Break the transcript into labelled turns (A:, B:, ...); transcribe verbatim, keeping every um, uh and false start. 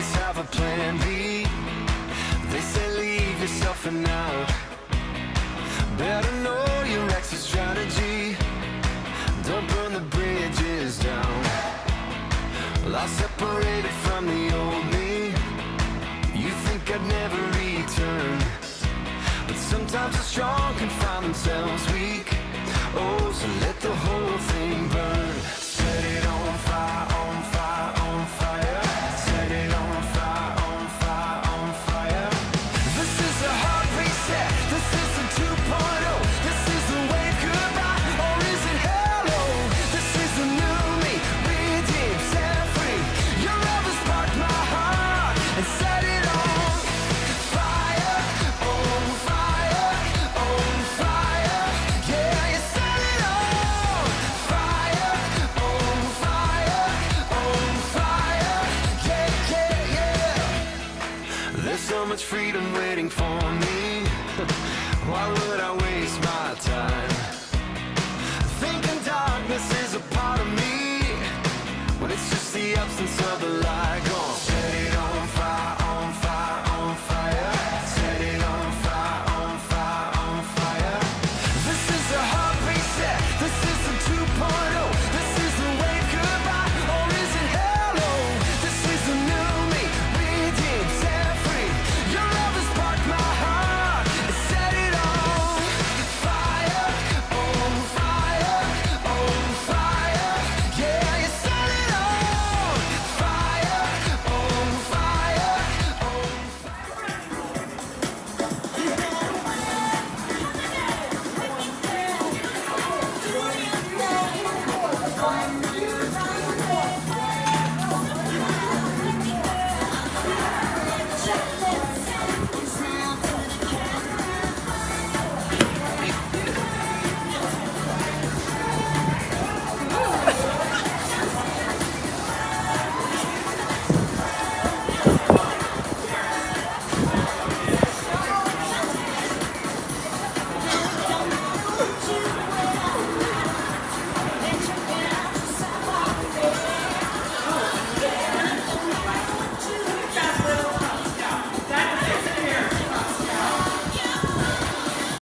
A: always have a plan B. They say leave yourself for now. Better know your exit strategy. Don't burn the bridges down. Well, I separated from the old me. You think I'd never return, but sometimes the strong can find themselves weak. Oh, so let the whole thing burn. Set it on fire, on fire, on fire. Set it on fire, on fire, on fire. This is a hard reset. This isn't two point oh. This is the wave goodbye, or is it hello? This is the new me, redeemed, set free. Your love has sparked my heart and set it on fire, on fire, on fire. Yeah, you set it on fire, on fire, on fire. Yeah, yeah, yeah. There's so much freedom waiting for me. Why would I waste my time thinking darkness is a part of me, when it's just the absence of the light?